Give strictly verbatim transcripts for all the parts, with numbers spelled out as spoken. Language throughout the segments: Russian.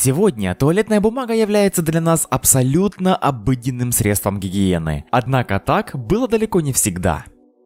Сегодня туалетная бумага является для нас абсолютно обыденным средством гигиены. Однако так было далеко не всегда.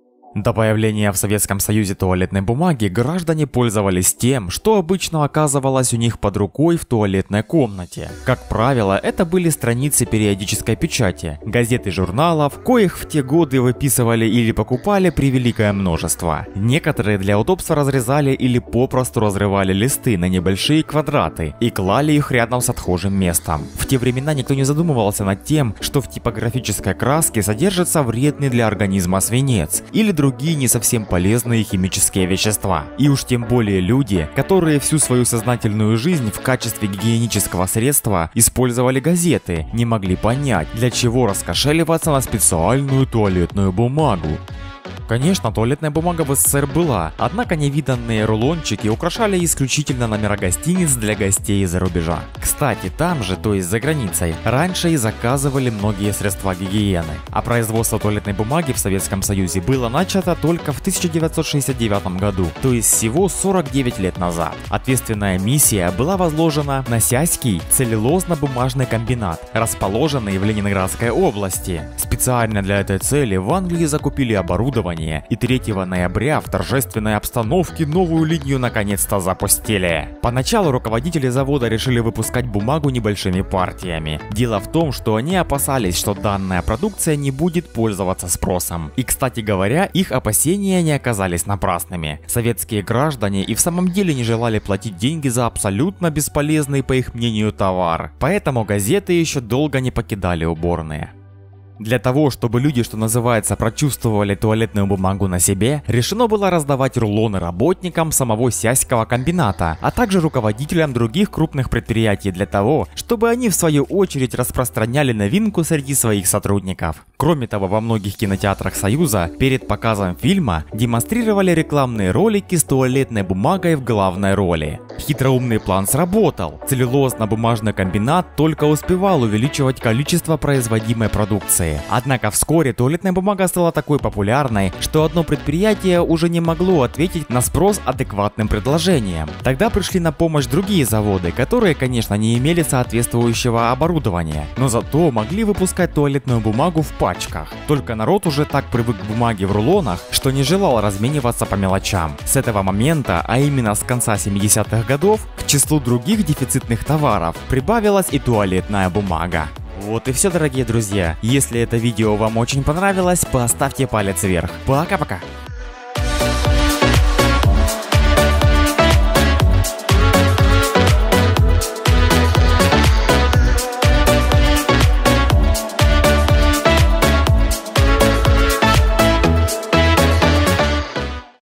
До появления в Советском Союзе туалетной бумаги граждане пользовались тем, что обычно оказывалось у них под рукой в туалетной комнате. Как правило, это были страницы периодической печати, газет и журналов, коих в те годы выписывали или покупали превеликое множество. Некоторые для удобства разрезали или попросту разрывали листы на небольшие квадраты и клали их рядом с отхожим местом. В те времена никто не задумывался над тем, что в типографической краске содержится вредный для организма свинец или другие не совсем полезные химические вещества. И уж тем более люди, которые всю свою сознательную жизнь в качестве гигиенического средства использовали газеты, не могли понять, для чего раскошеливаться на специальную туалетную бумагу. Конечно, туалетная бумага в СССР была, однако невиданные рулончики украшали исключительно номера гостиниц для гостей из-за рубежа. Кстати, там же, то есть за границей, раньше и заказывали многие средства гигиены. А производство туалетной бумаги в Советском Союзе было начато только в тысяча девятьсот шестьдесят девятом году, то есть всего сорок девять лет назад. Ответственная миссия была возложена на Сяський целлюлозно-бумажный комбинат, расположенный в Ленинградской области. Специально для этой цели в Англии закупили оборудование, и третьего ноября в торжественной обстановке новую линию наконец-то запустили. Поначалу руководители завода решили выпускать бумагу небольшими партиями. Дело в том, что они опасались, что данная продукция не будет пользоваться спросом. И, кстати говоря, их опасения не оказались напрасными. Советские граждане и в самом деле не желали платить деньги за абсолютно бесполезный, по их мнению, товар. Поэтому газеты еще долго не покидали уборные. Для того, чтобы люди, что называется, прочувствовали туалетную бумагу на себе, решено было раздавать рулоны работникам самого Сяського комбината, а также руководителям других крупных предприятий для того, чтобы они в свою очередь распространяли новинку среди своих сотрудников. Кроме того, во многих кинотеатрах Союза перед показом фильма демонстрировали рекламные ролики с туалетной бумагой в главной роли. Хитроумный план сработал. Целлюлозно-бумажный комбинат только успевал увеличивать количество производимой продукции. Однако вскоре туалетная бумага стала такой популярной, что одно предприятие уже не могло ответить на спрос адекватным предложением. Тогда пришли на помощь другие заводы, которые, конечно, не имели соответствующего оборудования, но зато могли выпускать туалетную бумагу в пачках. Только народ уже так привык к бумаге в рулонах, что не желал размениваться по мелочам. С этого момента, а именно с конца семидесятых годов, к числу других дефицитных товаров прибавилась и туалетная бумага. Вот и все, дорогие друзья. Если это видео вам очень понравилось, поставьте палец вверх. Пока-пока.